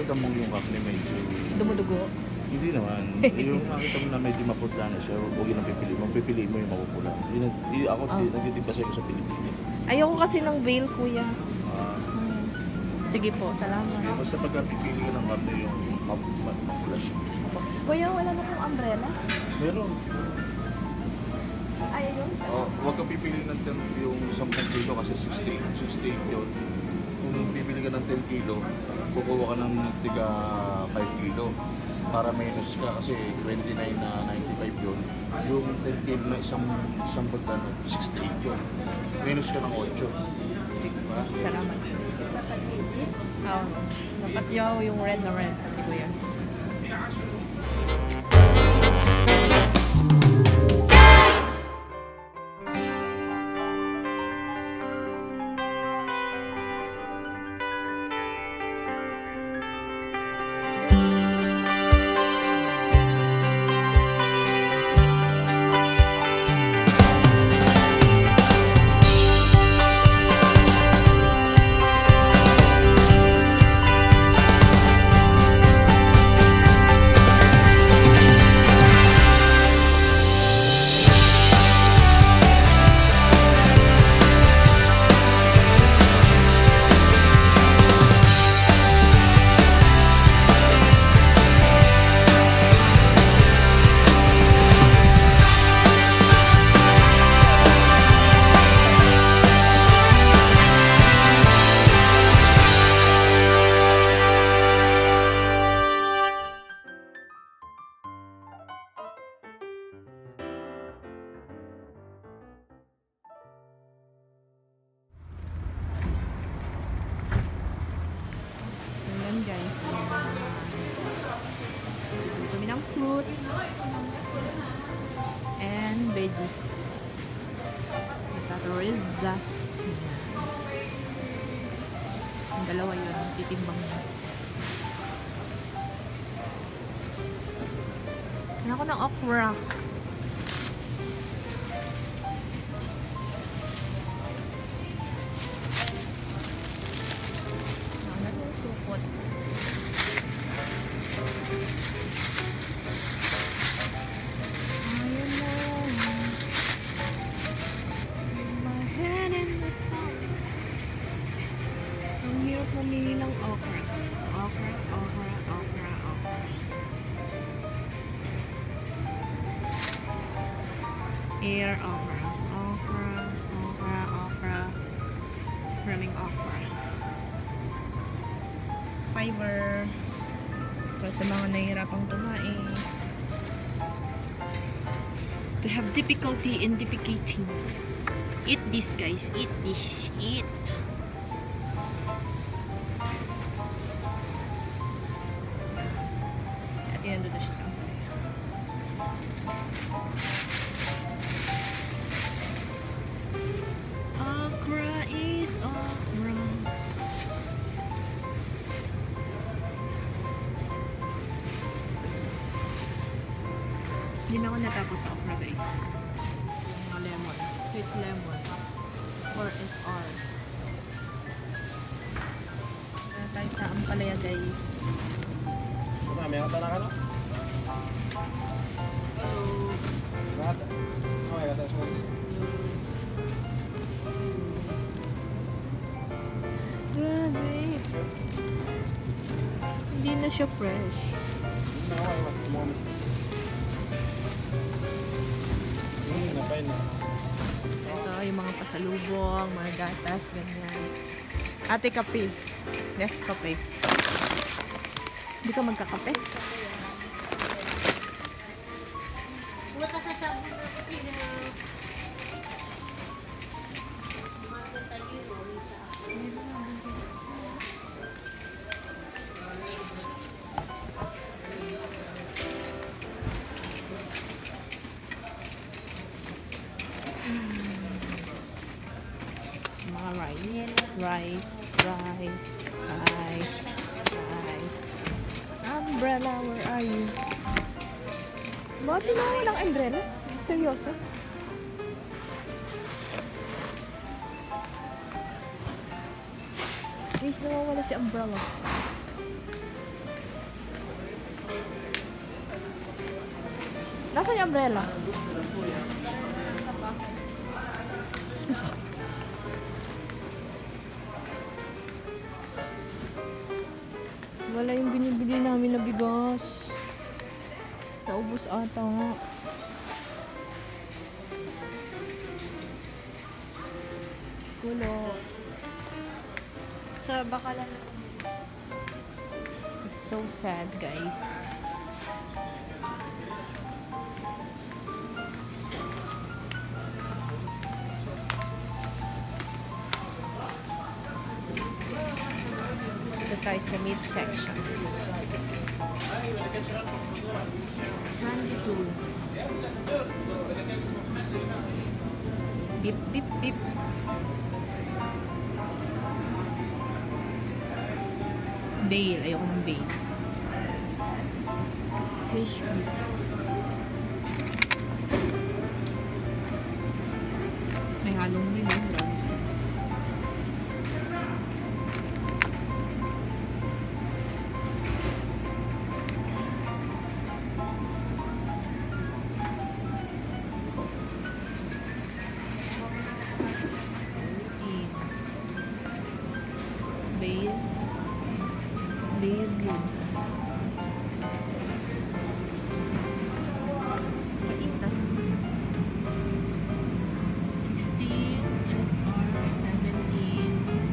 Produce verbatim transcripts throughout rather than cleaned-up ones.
nakita mo yung kakne medyo... Dumudugo? Hindi naman. Yung nakita mo na medyo maputla na siya, huwag yun ang pipili mo. Pipili mo yung mapupula. Yun, yun, ako, oh. nagtitipa sa'yo sa Pilipinas. Ayoko kasi ng veil, kuya. Ah. Hmm. Sige po, salamat. Eh, basta pagka pipili ka ng kakne yung mapula siya. Kuya, wala na pong umbrella? Meron. Ay, ayun. Oh, huwag ka pipili ng ten, yung ten kilo kasi sixty-eight yun. Kung pipili ka ng ten kilo, kukuha ka ng tiga five kilo para minus ka kasi twenty-nine na ninety-five yun. Yung ten kilo na isang isang pagdano, sixty-eight yun. Minus ka ng eight. Diba? Salamat. Oh, dapat yaw yung red na red, sabi ko yan. Kami ng fruits and veggies. Tatarisa. Ang dalawa yun, titimbang na. Ano ako ng okra? Ano yung supot? Mamili ng okra. Okra, okra, okra, okra. Air okra. Okra, okra, okra. Maraming okra. Fiber. So, sa mga nahihirapang kumain. To have difficulty in defecating. Eat this, guys. Eat this. Eat. Nandun na siya sa ampalaya. Okra is okra. Hindi na ako natapos sa okra, guys. Mga lemon. Sweet lemon. four S R. Kaya tayo sa ampalaya, guys. May kata na ka no? Kata? Okay, kata sa mga grabe. Hindi na siya fresh. Ito yung mga pasalubong, mga gatas, ganyan. Ate kape. Yes, kape. Hindi ka magkakape? Huwag ka sasabi na pinag... Mga rice. Rice, rice, rice, rice. Umbrella, where are you? Bakit tinawag lang umbrella? Seryoso? Guys, nawawala si umbrella. Nasaan yung umbrella? Wala yung binibili namin na bigas. Naubos ata nga. Kulo. Sa bakalan. It's so sad, guys. Dito tayo sa mid section. ninety-two. Beep, beep, beep. Bail. Ayoko ng bail. Fish meat. May halong nilo. Marami sila. Bail. Bail ribs. Paitan. sixteen, S R, seventeen.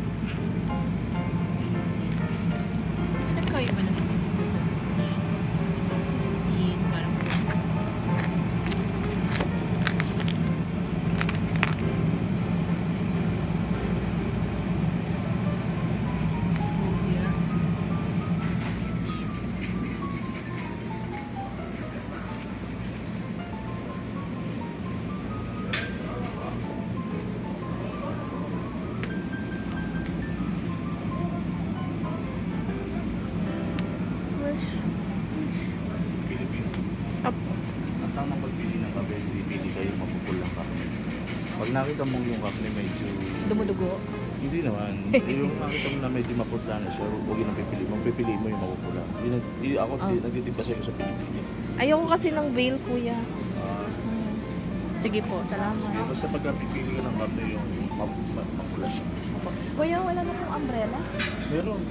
Nagkaya ba ng sixteen sa seventeen? Itong sixteen, parang school year. sixteen. Wish. Pilipino. Up. Ang tamang pagpili ng kape, pipili kayo mapupulang kape. Pag nakita mo yung kape medyo... Dumudugo. Hindi naman. Yung nakita mo na medyo maputla na siya, huwag yun ang pipili mo. Pipili mo yung mapupula. Yun, ang- y- ako, Ah. di- nagtitipa sa'yo sa Pilipino. Ayoko kasi ng bail, kuya. Ah, Hmm. Sige po, salamat. basta pagka pipili ka ng kape, yung map- map- mapula siya. Kuya, wala na pong umbrella? Meron.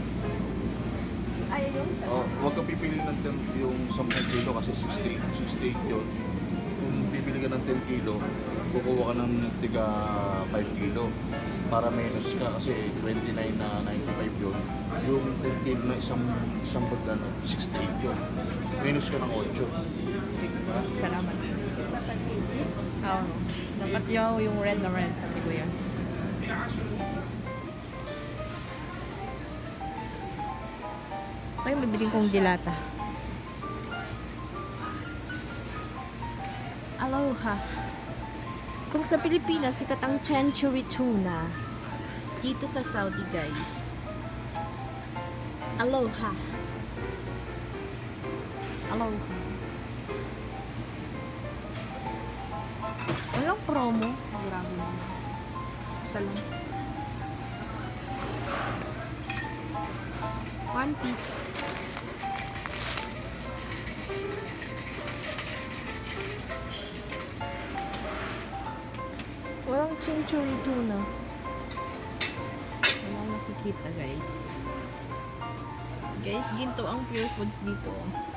Ay, yung Oh, huwag ka pipili ng ten, yung ten kilo kasi sixty-eight, sixty-eight yun. Kung pipili ka ng ten kilo, kukuha ka ng tiga five kilo. Para minus ka kasi twenty-nine na ninety-five yun. Yung ten kilo na isang, isang bag ano, sixty-eight yun. Minus ka ng eight. Diba? Salamat. Oo. Dapat yaw yung red na red, sabi ko yan. Ay, bibiling kong dilata. Aloha. Kung sa Pilipinas, sikat ang century tuna. Dito sa Saudi, guys. Aloha. Aloha. Walang promo. Grabe naman. Isa lang. One piece. Walang century tuna. Wala nakikita, guys. Guys, ginto ang Pure Foods dito.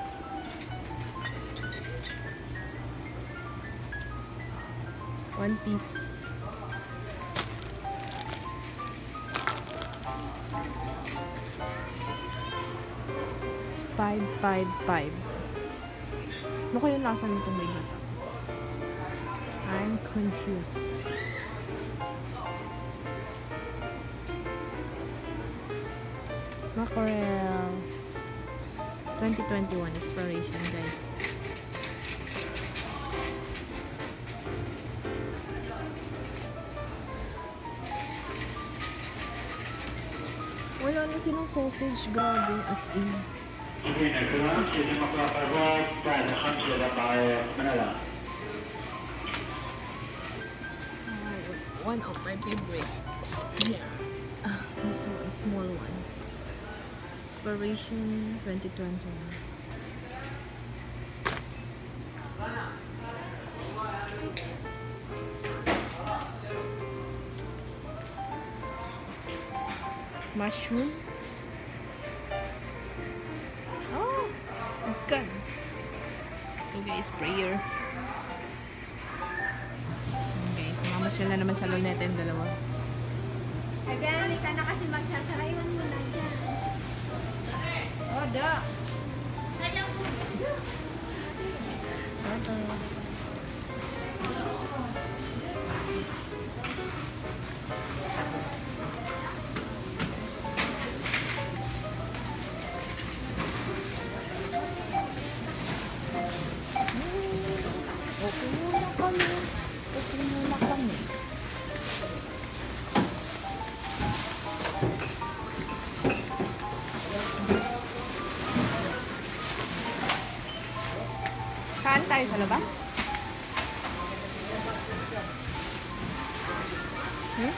One piece. Five, five, five. Ano kaya lasa nitong may bata? I'm confused. Mackerel. twenty twenty-one expiration, guys. Wala na silang sausage, grabe, as in. Uh, one of my favorite. Yeah. Ah, this one, small one. Expiration twenty twenty-one. Mushroom. Oh, good. So guys, prayer. Okay, mamasyal na naman sa luneta yung dalawa. Again, ka na kasi magsasara. Iwan mo lang dyan. Oh, da. Okay muna kami. Okay muna kami. Kaan tayo sa labas? Hmm?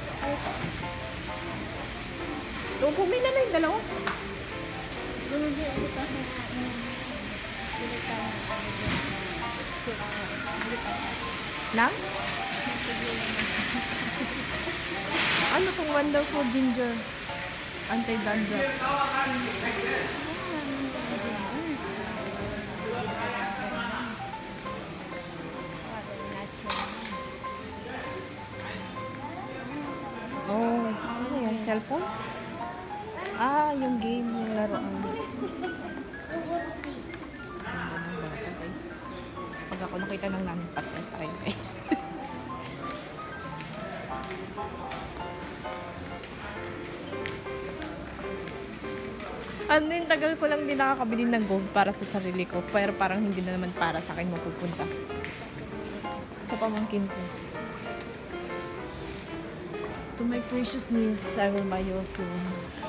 Pumili na na yung dalawa. Nang? Ano tong wonderful ginger? Anti-dandruff. Oh, ano yung cellphone? Ah, yung game, yung laruan. Ang bata, guys. Pag ako nakita ng namin, patay tayo, guys. Ano yun, tagal ko lang din nakakabili ng gold para sa sarili ko. Pero parang hindi na naman para sa akin mapupunta. Sa pamangkin ko. To my precious niece, I will buy you soon.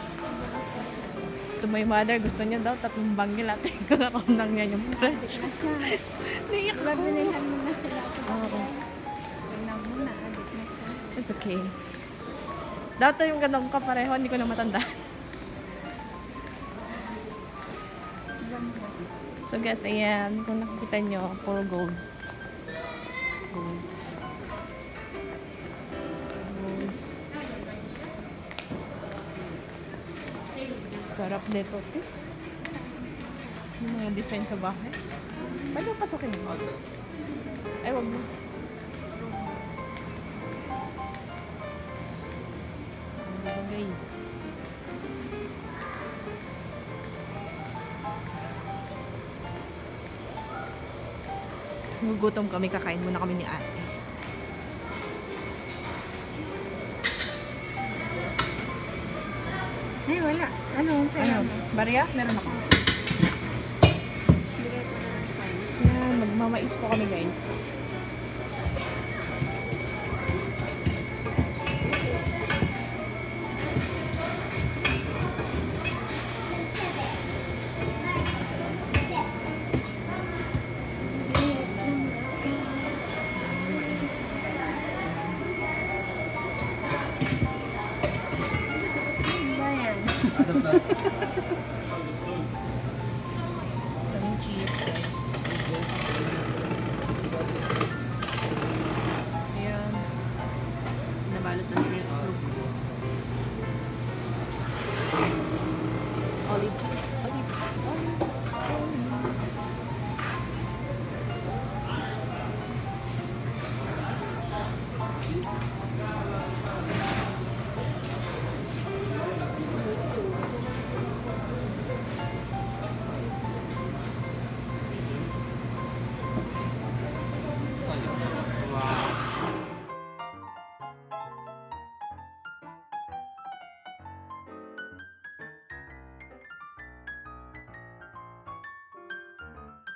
To my mother, gusto niya daw tatlong banggil at kakaroon lang niya yung price. Naiyak ako. Babilihan mo na sila. Oo. Tingnan mo na. Adik na siya. It's okay. Dati yung ganong kapareho, hindi ko na matandaan. So guys, ayan, kung nakikita nyo, puro golds. Golds. Golds. Sarap dito. Eh. Yung mga design sa bahay. Pwede mo pasukin mo? Ay, wag mo. Ano guys? Gugutom kami, kakain muna kami ni ate. Ay, wala. Ano? Ano? Barya? Meron ako. Yan, magmamais po kami guys.